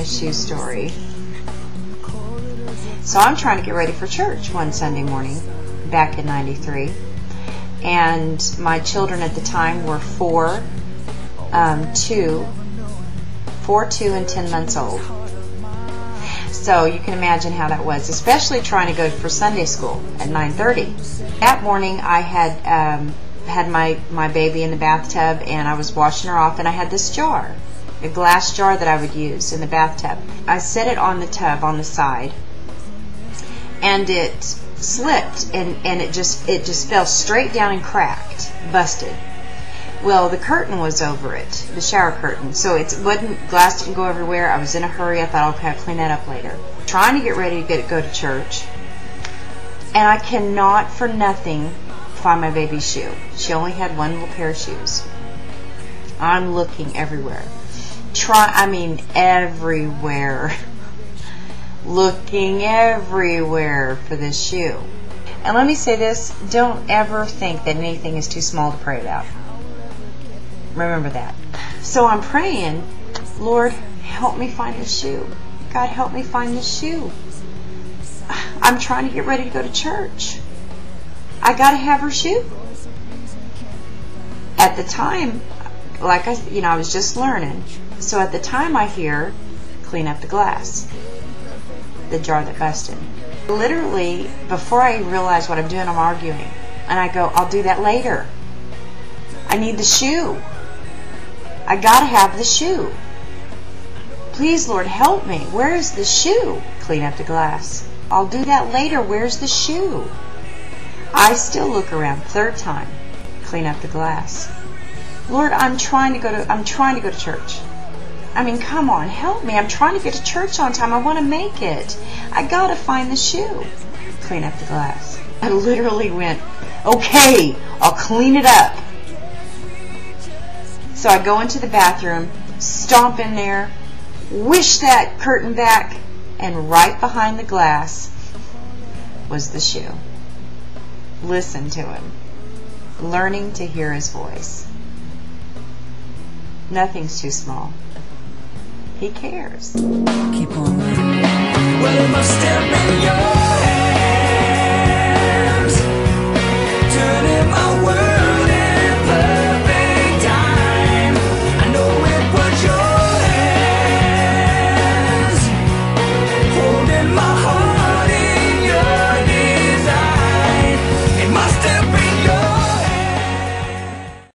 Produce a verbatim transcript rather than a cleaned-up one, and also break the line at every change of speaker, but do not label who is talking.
shoe story. So I'm trying to get ready for church one Sunday morning back in ninety-three, and my children at the time were four, um, two, four, two, and ten months old. So you can imagine how that was, especially trying to go for Sunday school at nine thirty. That morning I had um, had my, my baby in the bathtub, and I was washing her off, and I had this jar, a glass jar that I would use in the bathtub. I set it on the tub on the side, and it slipped, and, and it just it just fell straight down and cracked, busted. Well, the curtain was over it, the shower curtain, so it wasn't, glass didn't go everywhere. I was in a hurry. I thought, okay, I'll clean that up later. Trying to get ready to get go to church, and I cannot for nothing find my baby's shoe. She only had one little pair of shoes. I'm looking everywhere. Try, I mean everywhere. Looking everywhere for this shoe. And let me say this, don't ever think that anything is too small to pray about. Remember that. So I'm praying, Lord, help me find this shoe. God, help me find this shoe. I'm trying to get ready to go to church. I got to have her shoe. At the time, like I, you know, I was just learning. So at the time I hear, clean up the glass. The jar that busted. Literally, before I realize what I'm doing, I'm arguing. And I go, I'll do that later. I need the shoe. I gotta have the shoe. Please, Lord, help me. Where's the shoe? Clean up the glass. I'll do that later. Where's the shoe? I still look around. Third time. Clean up the glass. Lord, I'm trying to go to I'm trying to go to church. I mean, come on, help me. I'm trying to get to church on time. I want to make it. I gotta find the shoe. Clean up the glass. I literally went, okay, I'll clean it up. So I go into the bathroom, stomp in there, wish that curtain back, and right behind the glass was the shoe. Listen to him. Learning to hear his voice. Nothing's too small. He cares.
Keep on. Well, it must have been yours.